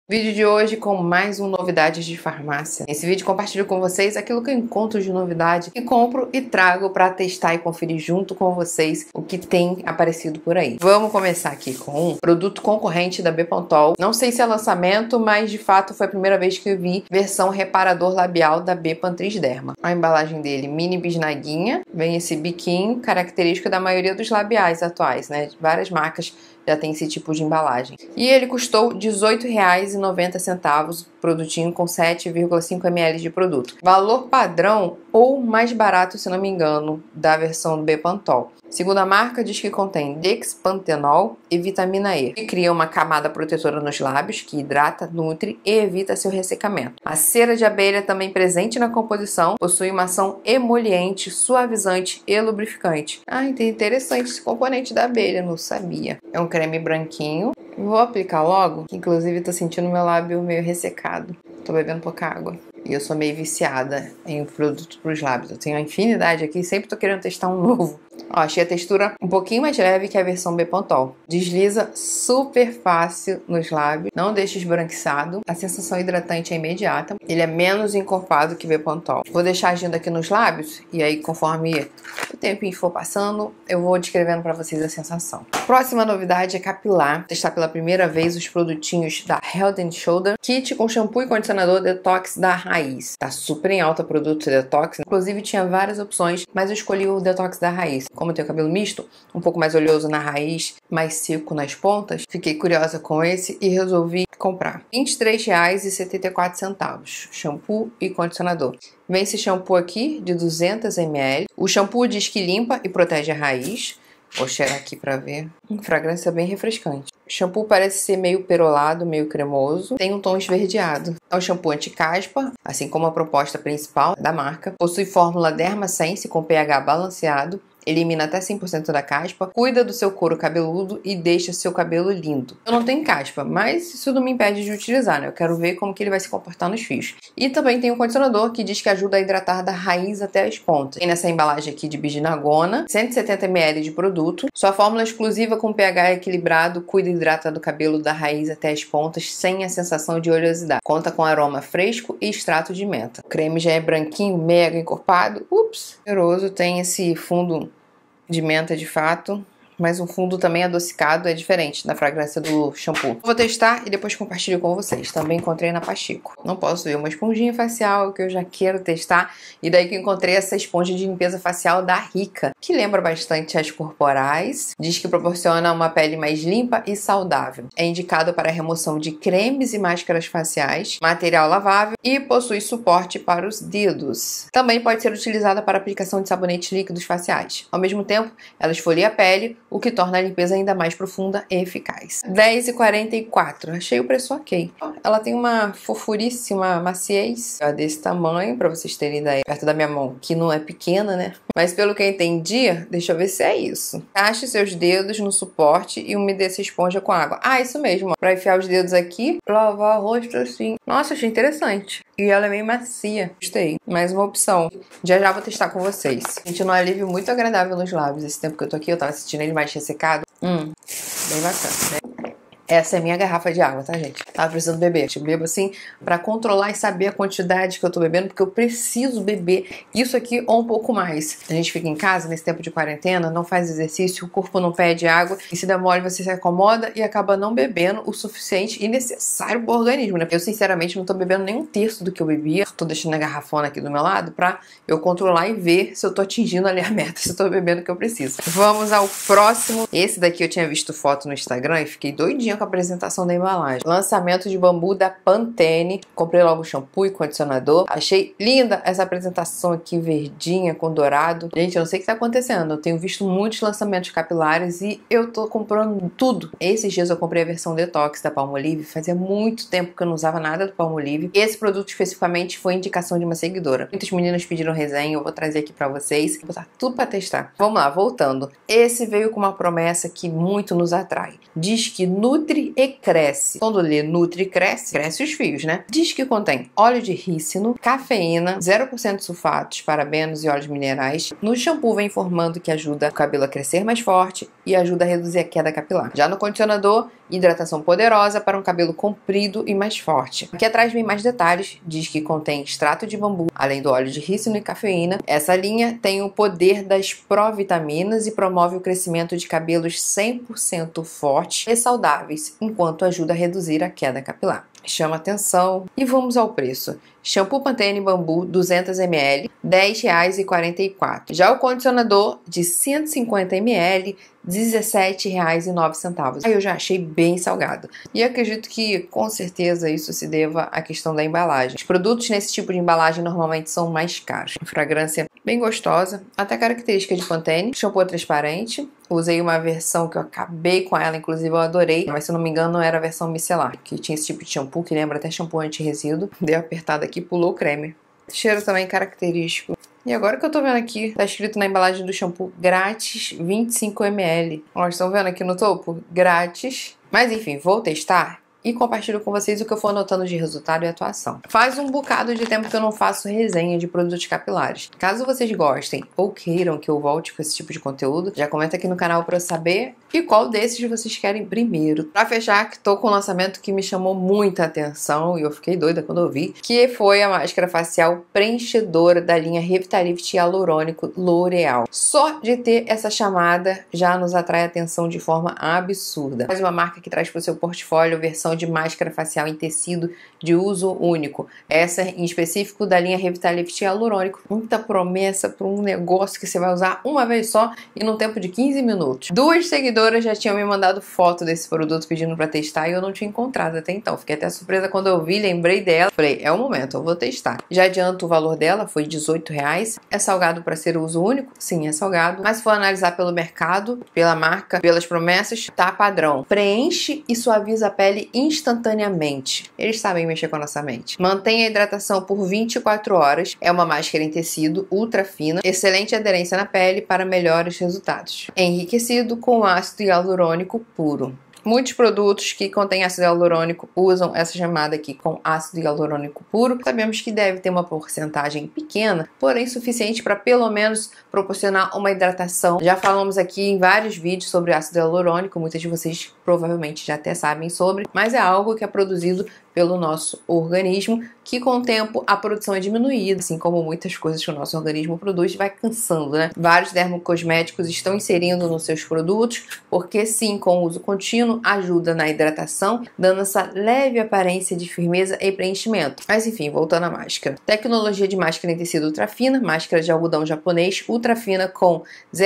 Vídeo de hoje com mais novidades de farmácia. Nesse vídeo compartilho com vocês aquilo que eu encontro de novidade e compro e trago para testar e conferir junto com vocês o que tem aparecido por aí. Vamos começar aqui com um produto concorrente da Bepantol. Não sei se é lançamento, mas de fato foi a primeira vez que eu vi versão reparador labial da Bepantris Derma. A embalagem dele, mini bisnaguinha, vem esse biquinho, característico da maioria dos labiais atuais, né? Várias marcas já tem esse tipo de embalagem. E ele custou R$ 18,90, produtinho com 7,5 ml de produto. Valor padrão ou mais barato, se não me engano, da versão do Bepantol. Segundo a marca, diz que contém dexpantenol e vitamina E, que cria uma camada protetora nos lábios, que hidrata, nutre e evita seu ressecamento. A cera de abelha, também presente na composição, possui uma ação emoliente, suavizante e lubrificante. Interessante esse componente da abelha, não sabia. É um creme branquinho. Vou aplicar logo, que inclusive tô sentindo meu lábio meio ressecado. Tô bebendo pouca água. E eu sou meio viciada em produtos para os lábios. Eu tenho uma infinidade aqui, sempre tô querendo testar um novo. Ó, achei a textura um pouquinho mais leve que a versão Bepantol. Desliza super fácil nos lábios, não deixa esbranquiçado. A sensação hidratante é imediata. Ele é menos encorpado que Bepantol. Vou deixar agindo aqui nos lábios e aí conforme o tempinho for passando, eu vou descrevendo para vocês a sensação. Próxima novidade é capilar. Vou testar pela primeira vez os produtinhos da Head & Shoulder Kit com shampoo e condicionador detox da Raiz. Tá super em alta produto detox. Inclusive tinha várias opções, mas eu escolhi o detox da Raiz. Como eu tenho cabelo misto, um pouco mais oleoso na raiz, mais seco nas pontas, fiquei curiosa com esse e resolvi comprar. R$ 23,74, shampoo e condicionador. Vem esse shampoo aqui de 200 ml. O shampoo diz que limpa e protege a raiz. Vou cheirar aqui pra ver. Fragrância bem refrescante. O shampoo parece ser meio perolado, meio cremoso. Tem um tom esverdeado. É um shampoo anti-caspa, assim como a proposta principal da marca. Possui fórmula Dermasense com pH balanceado. Elimina até 100% da caspa, cuida do seu couro cabeludo e deixa seu cabelo lindo. Eu não tenho caspa, mas isso não me impede de utilizar, né? Eu quero ver como que ele vai se comportar nos fios. E também tem um condicionador que diz que ajuda a hidratar da raiz até as pontas. Tem nessa embalagem aqui de bisnagona, 170 ml de produto. Sua fórmula exclusiva com pH equilibrado cuida e hidrata do cabelo da raiz até as pontas sem a sensação de oleosidade. Conta com aroma fresco e extrato de menta. O creme já é branquinho, mega encorpado. Cheiroso, tem esse fundo de menta de fato, mas um fundo também adocicado, é diferente da fragrância do shampoo. Vou testar e depois compartilho com vocês. Também encontrei na Pachico. Não posso ver uma esponjinha facial que eu já quero testar. E daí que eu encontrei essa esponja de limpeza facial da Rica, que lembra bastante as corporais. Diz que proporciona uma pele mais limpa e saudável. É indicado para a remoção de cremes e máscaras faciais, material lavável e possui suporte para os dedos. Também pode ser utilizada para aplicação de sabonetes líquidos faciais. Ao mesmo tempo, ela esfolia a pele, o que torna a limpeza ainda mais profunda e eficaz. R$ 10,44. Achei o preço ok. Ela tem uma fofuríssima maciez desse tamanho, pra vocês terem ideia, perto da minha mão, que não é pequena, né? Mas pelo que eu entendi, deixa eu ver se é isso. Encaixe seus dedos no suporte e umedeça a esponja com água. Isso mesmo. Pra enfiar os dedos aqui, lavar o rosto assim. Nossa, achei interessante. E ela é meio macia. Gostei. Mais uma opção. Já vou testar com vocês. Sentindo um alívio muito agradável nos lábios. Esse tempo que eu tô aqui, eu tava sentindo ele mais ressecado. Bem bacana, né? Essa é minha garrafa de água, tá, gente? Tava precisando beber. Eu bebo assim pra controlar e saber a quantidade que eu tô bebendo, porque eu preciso beber isso aqui ou um pouco mais. A gente fica em casa, nesse tempo de quarentena, não faz exercício, o corpo não pede água, e se der mole você se acomoda e acaba não bebendo o suficiente e necessário pro organismo, né? Eu, sinceramente, não tô bebendo nem um terço do que eu bebia. Tô deixando a garrafona aqui do meu lado pra eu controlar e ver se eu tô atingindo ali a meta, se eu tô bebendo o que eu preciso. Vamos ao próximo. Esse daqui eu tinha visto foto no Instagram e fiquei doidinha com a apresentação da embalagem. Lançamento de bambu da Pantene. Comprei logo o shampoo e condicionador. Achei linda essa apresentação aqui, verdinha com dourado. Gente, eu não sei o que tá acontecendo. Eu tenho visto muitos lançamentos capilares e eu tô comprando tudo. Esses dias eu comprei a versão detox da Palmolive. Fazia muito tempo que eu não usava nada do Palmolive. Esse produto especificamente foi indicação de uma seguidora. Muitas meninas pediram resenha, eu vou trazer aqui pra vocês. Vou botar tudo pra testar. Vamos lá, voltando. Esse veio com uma promessa que muito nos atrai. Diz que nutre e cresce. Quando lê Nutri Cresce, cresce os fios, né? Diz que contém óleo de rícino, cafeína, 0% sulfatos, parabenos e óleos minerais. No shampoo vem informando que ajuda o cabelo a crescer mais forte e ajuda a reduzir a queda capilar. Já no condicionador, hidratação poderosa para um cabelo comprido e mais forte. Aqui atrás vem mais detalhes, diz que contém extrato de bambu, além do óleo de rícino e cafeína. Essa linha tem o poder das provitaminas e promove o crescimento de cabelos 100% fortes e saudáveis, enquanto ajuda a reduzir a queda capilar. Chama atenção. E vamos ao preço. Shampoo Pantene Bambu 200 ml, R$ 10,44. Já o condicionador de 150 ml, R$ 17,09. Aí eu já achei bem salgado. E acredito que com certeza isso se deva à questão da embalagem. Os produtos nesse tipo de embalagem normalmente são mais caros. Fragrância bem gostosa, até característica de Pantene. Shampoo transparente. Usei uma versão que eu acabei com ela, inclusive eu adorei, mas se eu não me engano era a versão micelar, que tinha esse tipo de shampoo, que lembra até shampoo anti-resíduo. Dei uma apertada aqui, pulou o creme. Cheiro também característico. E agora que eu tô vendo aqui, tá escrito na embalagem do shampoo, grátis 25 ml. Ó, estão vendo aqui no topo? Grátis. Mas enfim, vou testar e compartilho com vocês o que eu for anotando de resultado e atuação. Faz um bocado de tempo que eu não faço resenha de produtos capilares. Caso vocês gostem ou queiram que eu volte com esse tipo de conteúdo, já comenta aqui no canal para eu saber e qual desses vocês querem primeiro. Pra fechar, que tô com um lançamento que me chamou muita atenção e eu fiquei doida quando eu vi, que foi a máscara facial preenchedora da linha Revitalift Hialurônico L'Oréal. Só de ter essa chamada já nos atrai atenção de forma absurda. Mais uma marca que traz para o seu portfólio versão de máscara facial em tecido de uso único. Essa em específico da linha Revitalift Hialurônico. Muita promessa para um negócio que você vai usar uma vez só e num tempo de 15 minutos. 2 seguidoras já tinham me mandado foto desse produto pedindo para testar e eu não tinha encontrado até então. Fiquei até surpresa quando eu vi, lembrei dela. Falei, é o momento, eu vou testar. Já adianto o valor dela, foi R$18. É salgado para ser uso único? Sim, é salgado. Mas se for analisar pelo mercado, pela marca, pelas promessas, tá padrão. Preenche e suaviza a pele instantaneamente. Eles sabem mexer com a nossa mente. Mantém a hidratação por 24 horas. É uma máscara em tecido ultra fina. Excelente aderência na pele para melhores resultados. Enriquecido com ácido hialurônico puro. Muitos produtos que contêm ácido hialurônico usam essa chamada aqui com ácido hialurônico puro. Sabemos que deve ter uma porcentagem pequena, porém suficiente para pelo menos proporcionar uma hidratação. Já falamos aqui em vários vídeos sobre ácido hialurônico, muitos de vocês provavelmente já até sabem sobre, mas é algo que é produzido pelo nosso organismo, que com o tempo a produção é diminuída, assim como muitas coisas que o nosso organismo produz, vai cansando, né? Vários dermocosméticos estão inserindo nos seus produtos, porque sim, com o uso contínuo, ajuda na hidratação, dando essa leve aparência de firmeza e preenchimento. Mas enfim, voltando à máscara. Tecnologia de máscara em tecido ultrafina, máscara de algodão japonês ultrafina com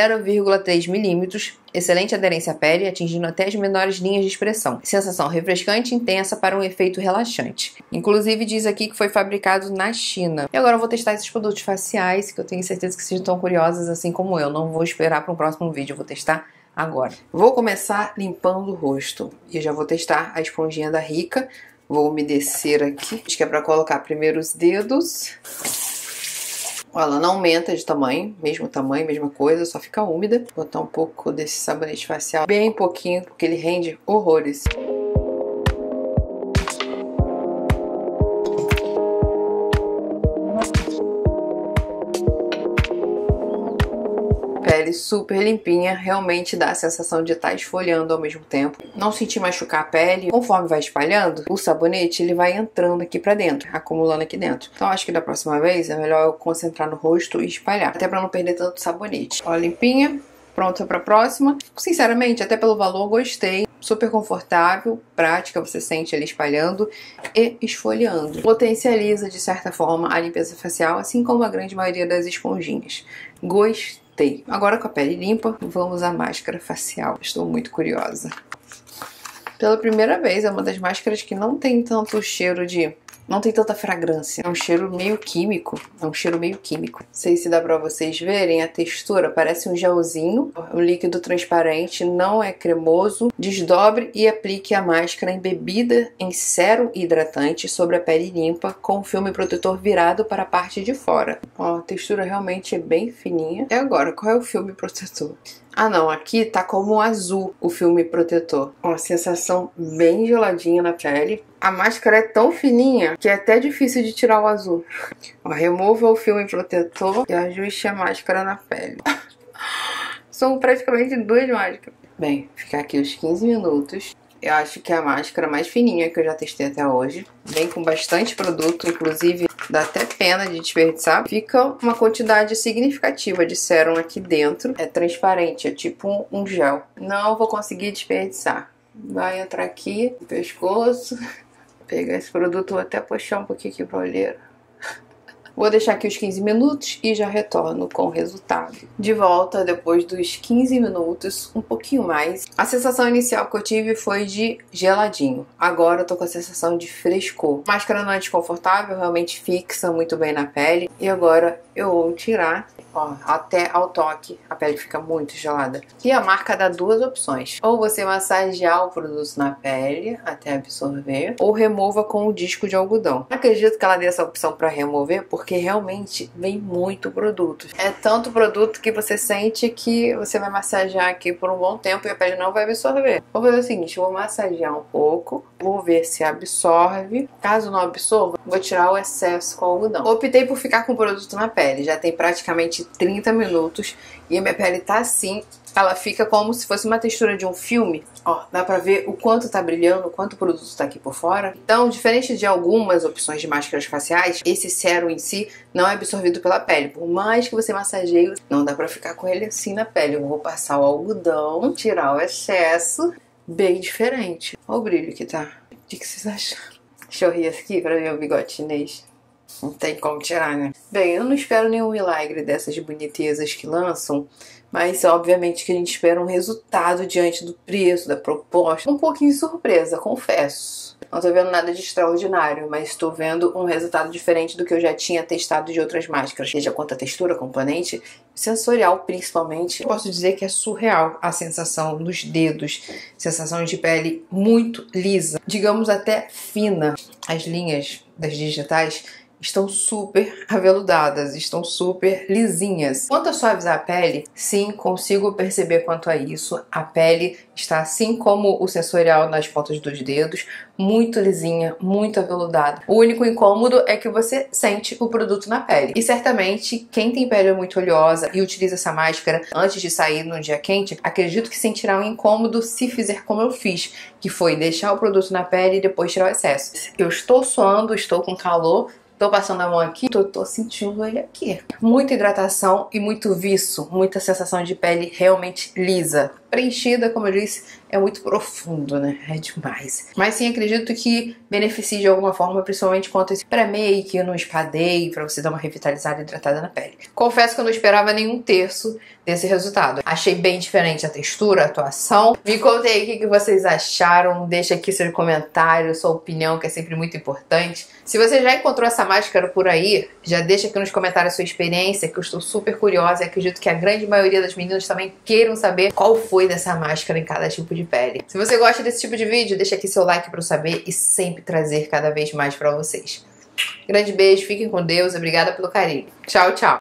0,3 milímetros, excelente aderência à pele, atingindo até as menores linhas de expressão. Sensação refrescante e intensa para um efeito relaxante. Inclusive diz aqui que foi fabricado na China. E agora eu vou testar esses produtos faciais, que eu tenho certeza que vocês estão curiosos assim como eu. Não vou esperar para um próximo vídeo, eu vou testar agora. Vou começar limpando o rosto. E eu já vou testar a esponjinha da Rica. Vou umedecer aqui. Acho que é para colocar primeiro os dedos. Ela não aumenta de tamanho, mesmo tamanho, mesma coisa, só fica úmida. Vou botar um pouco desse sabonete facial, bem pouquinho, porque ele rende horrores. Pele super limpinha, realmente dá a sensação de estar esfoliando ao mesmo tempo. Não senti machucar a pele. Conforme vai espalhando, o sabonete ele vai entrando aqui pra dentro, acumulando aqui dentro. Então acho que da próxima vez é melhor eu concentrar no rosto e espalhar, até pra não perder tanto sabonete. Ó, limpinha, pronta pra próxima. Sinceramente, até pelo valor, gostei. Super confortável, prática, você sente ele espalhando e esfoliando. Potencializa, de certa forma, a limpeza facial, assim como a grande maioria das esponjinhas. Gostei. Agora com a pele limpa, vamos à máscara facial. Estou muito curiosa. Pela primeira vez, é uma das máscaras que não tem tanto cheiro de... Não tem tanta fragrância. É um cheiro meio químico. Não sei se dá pra vocês verem a textura. Parece um gelzinho. O líquido transparente, não é cremoso. Desdobre e aplique a máscara embebida em sérum hidratante sobre a pele limpa com o filme protetor virado para a parte de fora. Ó, a textura realmente é bem fininha. E agora, qual é o filme protetor? Ah não, aqui tá como azul o filme protetor. Uma sensação bem geladinha na pele. A máscara é tão fininha que é até difícil de tirar o azul. Ó, remova o filme protetor e ajuste a máscara na pele. São praticamente duas máscaras. Bem, ficar aqui os 15 minutos. Eu acho que é a máscara mais fininha que eu já testei até hoje. Vem com bastante produto, inclusive dá até pena de desperdiçar. Fica uma quantidade significativa de sérum aqui dentro. É transparente, é tipo um gel. Não vou conseguir desperdiçar. Vai entrar aqui no pescoço. Pegar esse produto, vou até puxar um pouquinho aqui pra olheira. Vou deixar aqui os 15 minutos e já retorno com o resultado. De volta depois dos 15 minutos, um pouquinho mais. A sensação inicial que eu tive foi de geladinho. Agora eu tô com a sensação de frescor. A máscara não é desconfortável, realmente fixa muito bem na pele. E agora eu vou tirar. Ó, até ao toque a pele fica muito gelada. E a marca dá duas opções. Ou você massagear o produto na pele até absorver, ou remova com o disco de algodão. Eu acredito que ela dê essa opção para remover porque realmente vem muito produto. É tanto produto que você sente que você vai massagear aqui por um bom tempo e a pele não vai absorver. Vou fazer o seguinte, vou massagear um pouco, vou ver se absorve. Caso não absorva, vou tirar o excesso com o algodão. Optei por ficar com o produto na pele. Já tem praticamente 30 minutos e a minha pele tá assim, ela fica como se fosse uma textura de um filme. Ó, dá pra ver o quanto tá brilhando, o quanto o produto tá aqui por fora. Então, diferente de algumas opções de máscaras faciais, esse sérum em si não é absorvido pela pele. Por mais que você massageie, não dá pra ficar com ele assim na pele. Eu vou passar o algodão, tirar o excesso, bem diferente. Olha o brilho que tá. O que vocês acham? Deixa eu rir aqui pra ver o bigode chinês. Não tem como tirar, né? Bem, eu não espero nenhum milagre dessas bonitezas que lançam, mas obviamente que a gente espera um resultado diante do preço, da proposta. Um pouquinho surpresa, confesso. Não tô vendo nada de extraordinário, mas estou vendo um resultado diferente do que eu já tinha testado de outras máscaras. Seja quanto a textura, componente, sensorial principalmente. Eu posso dizer que é surreal a sensação nos dedos, sensação de pele muito lisa, digamos até fina. As linhas das digitais estão super aveludadas, estão super lisinhas. Quanto a suavizar a pele, sim, consigo perceber quanto a isso. A pele está assim como o sensorial nas pontas dos dedos, muito lisinha, muito aveludada. O único incômodo é que você sente o produto na pele. E certamente, quem tem pele muito oleosa e utiliza essa máscara antes de sair no dia quente, acredito que sentirá um incômodo se fizer como eu fiz, que foi deixar o produto na pele e depois tirar o excesso. Eu estou suando, estou com calor, tô passando a mão aqui, tô sentindo ele aqui. Muita hidratação e muito viço, muita sensação de pele realmente lisa. Preenchida, como eu disse, é muito profundo, né? É demais. Mas sim, acredito que beneficie de alguma forma, principalmente quanto esse pré-make, no spa day, pra você dar uma revitalizada e hidratada na pele. Confesso que eu não esperava nenhum terço desse resultado. Achei bem diferente a textura, a atuação. Me contem aí o que vocês acharam. Deixa aqui seu comentário, sua opinião, que é sempre muito importante. Se você já encontrou essa máscara por aí, já deixa aqui nos comentários a sua experiência, que eu estou super curiosa e acredito que a grande maioria das meninas também queiram saber qual foi dessa máscara em cada tipo de pele. Se você gosta desse tipo de vídeo, deixa aqui seu like para eu saber e sempre trazer cada vez mais para vocês. Grande beijo, fiquem com Deus, obrigada pelo carinho. Tchau, tchau!